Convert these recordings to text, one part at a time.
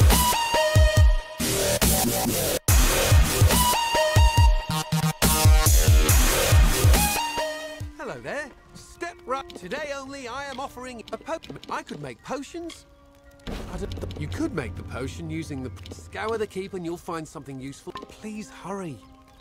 Hello there. Step right. Today only I am offering a potion. I could make potions. You could make the potion using the... Scour the keep and you'll find something useful. Please hurry.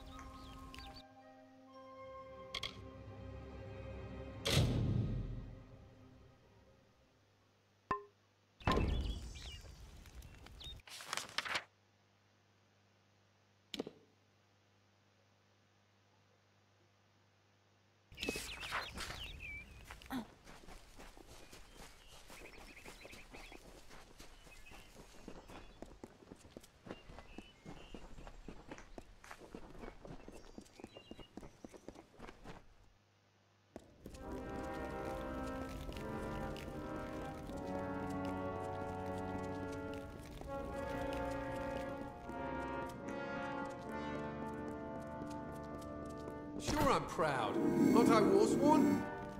Sure, I'm proud. Aren't I Warsworn?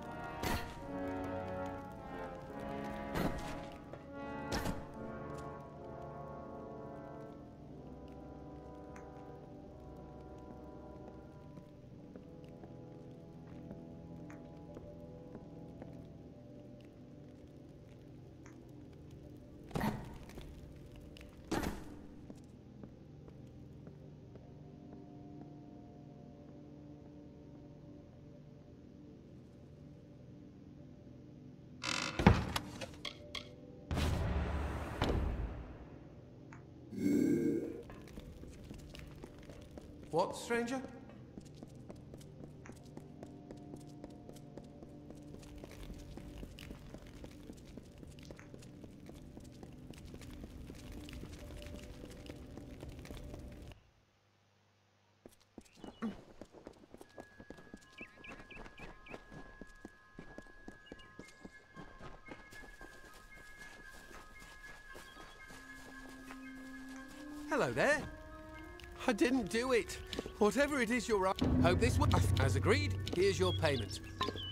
What, stranger? Hello there. I didn't do it. Whatever it is you're up. Hope this will. As agreed, here's your payment.